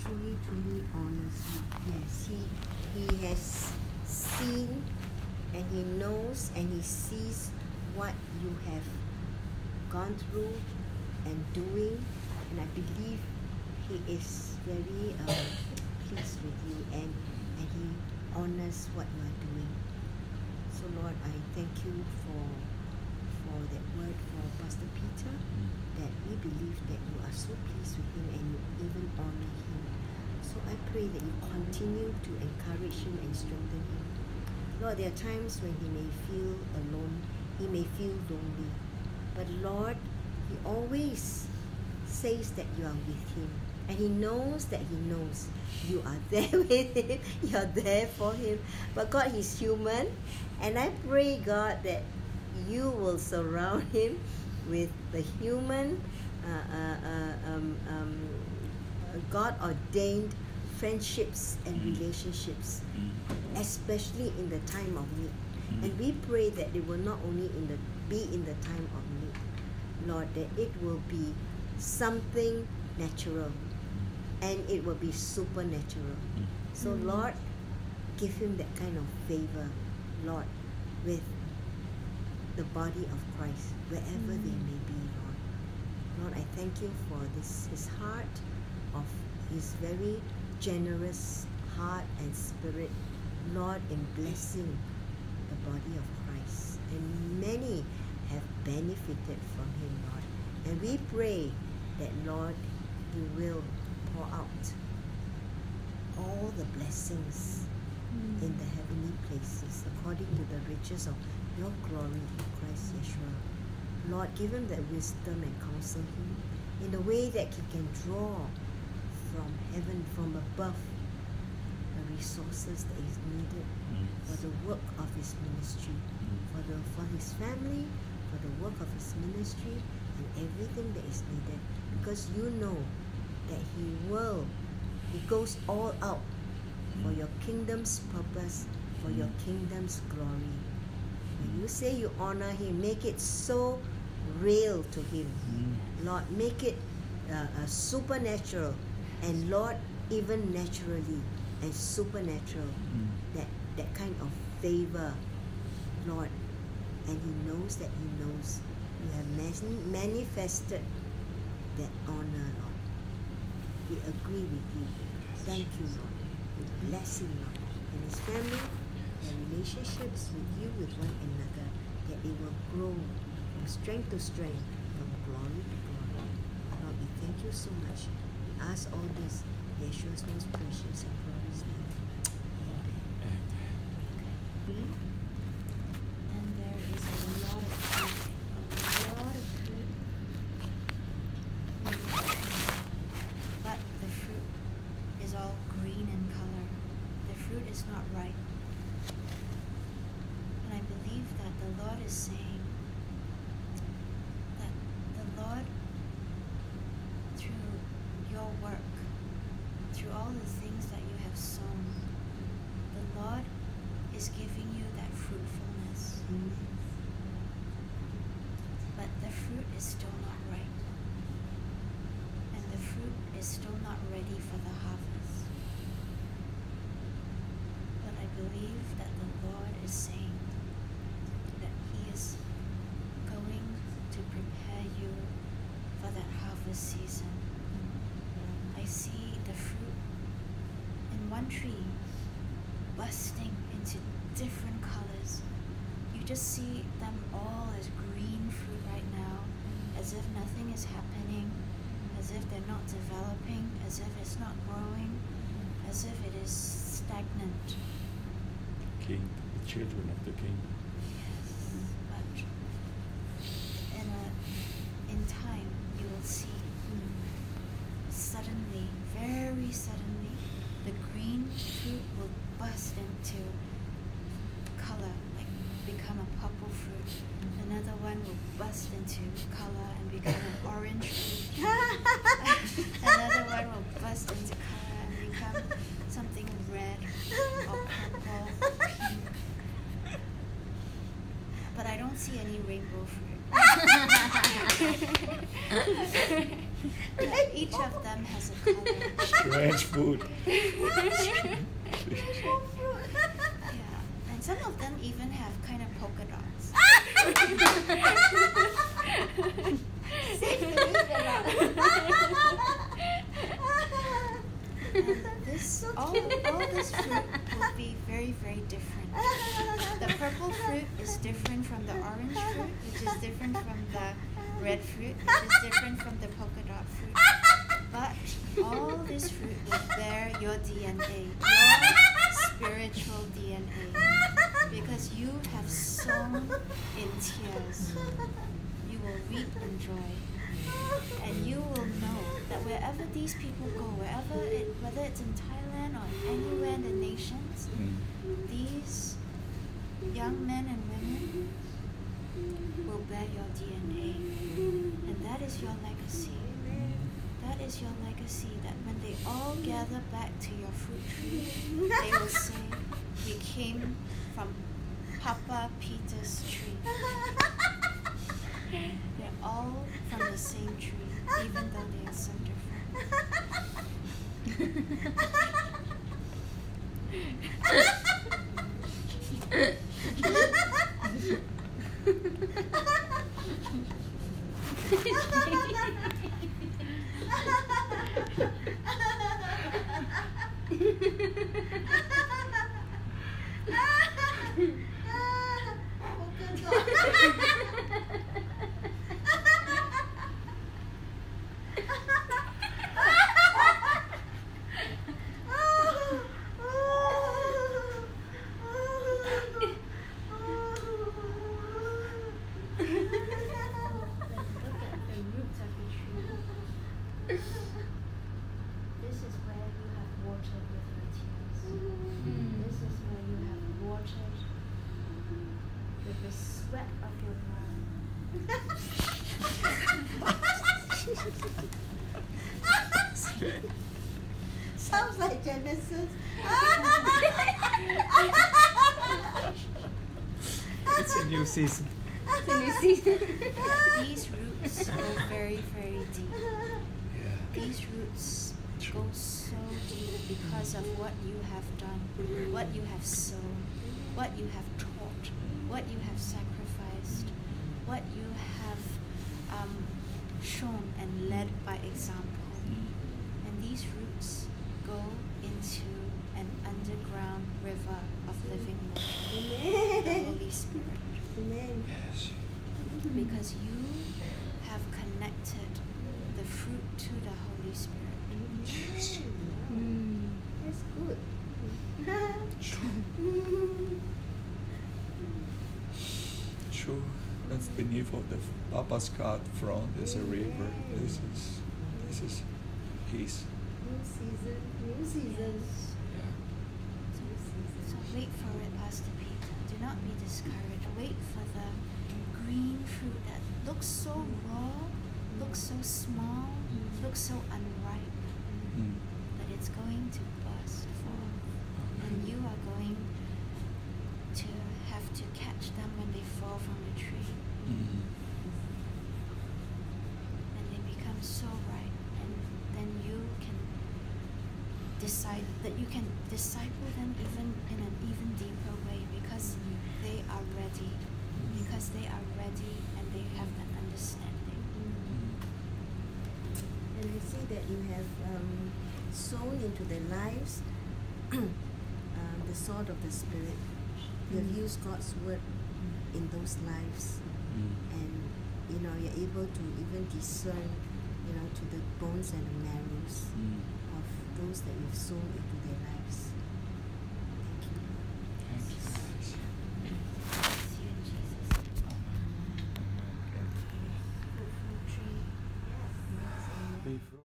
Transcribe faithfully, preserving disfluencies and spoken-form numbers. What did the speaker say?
truly, truly honors you. Yes, he, he has seen and he knows and he sees what you have gone through and doing, and I believe he is very uh, pleased with you, and, and he honors what you are doing. So Lord, I thank you for for that word for Pastor Peter, that we believe that you are so pleased with him and you even honor him. So I pray that you continue to encourage him and strengthen him. Lord, there are times when he may feel alone, he may feel lonely, but Lord, he always says that you are with him, and he knows that he knows you are there with him, you are there for him. But God, he's human, and I pray, God, that you will surround him with the human, uh, uh, uh, um, um, God-ordained friendships and relationships, especially in the time of need. And we pray that it will not only in the be in the time of need, Lord, that it will be something natural and it will be supernatural. So Lord, give him that kind of favor, Lord, with the body of Christ, wherever mm. they may be, Lord. Lord, I thank you for this, his heart, of his very generous heart and spirit, Lord, in blessing the body of Christ. And many have benefited from him, Lord. And we pray that, Lord, you will pour out all the blessings mm. in the heavenly places according to the riches of your glory in Christ Yeshua. Lord, give him that wisdom and counsel him in a way that he can draw from heaven, from above, the resources that is needed mm. for the work of his ministry, mm. for the for his family, for the work of his ministry, and everything that is needed. Because you know that he will, he goes all out mm. for your kingdom's purpose, for mm. your kingdom's glory. When you say you honor him, make it so real to him. Mm. Lord, make it uh, uh, supernatural, and Lord, even naturally and supernatural, mm. that, that kind of favor, Lord. And he knows that he knows you have man- manifested that honor, Lord. We agree with you. Thank you, Lord. We bless him, Lord, and his family, their relationships with you, with one another, that it will grow from strength to strength, from glory to glory. Lord, we thank you so much. We ask all this in Yeshua's most precious and glorious name. Amen. Hmm? And there is a lot of fruit, a lot of fruit. But the fruit is all green in color. The fruit is not ripe. And I believe that the Lord is saying that the Lord, through your work, through all the things that you have sown, the Lord is giving you that fruitfulness. Mm. But the fruit is still not ripe. And the fruit is still not ready for the harvest. But I believe that the Lord is saying that he is going to prepare you for that harvest season. I see the fruit in one tree busting into different colors. You just see them all as green fruit right now, as if nothing is happening, as if they're not developing, as if it's not growing, as if it is stagnant. King, the children of the king. Yes, but in a in time you will see suddenly, very suddenly, the green fruit will burst into color, like become a purple fruit. Another one will burst into color and become an orange fruit. Another one will burst into color and become something red or purple or pink. But I don't see any rainbow fruit. Each of them has lots of colors. Strange food. Yeah, and some of them even have kind of polka dots. And this, all, all this fruit will be very, very different. The purple fruit is different from the orange fruit, which is different from the red fruit, which is different from the polka dot fruit. But all this fruit will bear your D N A, your spiritual D N A, because you have sown in tears. You will reap in joy. And you will know that wherever these people go, wherever it, whether it's in Thailand or anywhere in the nations, Mm. these young men and women will bear your D N A. And that is your legacy. That is your legacy, that when they all gather back to your fruit tree, they will say, we came from Papa Peter's tree. They're all from the same tree, even though they are so This is where you have watered with your tears. This is where you have watered with the sweat of your brow. Sounds like Genesis. It's a new season. These roots go very, very deep. These roots go so deep because of what you have done, what you have sown, what you have taught, what you have sacrificed, what you have um, shown and led by example. And these roots go into an underground river of living water, the Holy Spirit. Amen. Yes. Because you have connected the fruit to the Holy Spirit. Yes. That's good. True. That's beneath of the Papa's card front. There's a river. This is this is peace. New season, new season. Yeah. So, so wait for it, Pastor Peter. Do not be discouraged. Wait for the green fruit that looks so raw, looks so small, looks so unripe, Mm. but it's going to burst forth. And you are going to have to catch them when they fall from the tree. Mm. And they become so ripe. And then you can decide that you can disciple them even in an even deeper way because they are ready. Because they are ready and they have an understanding. And I see that you have um, sown into their lives um, the sword of the Spirit. You have used God's word in those lives, Mm. and you know you're able to even discern, you know, to the bones and the marrows Mm. of those that you've sown into their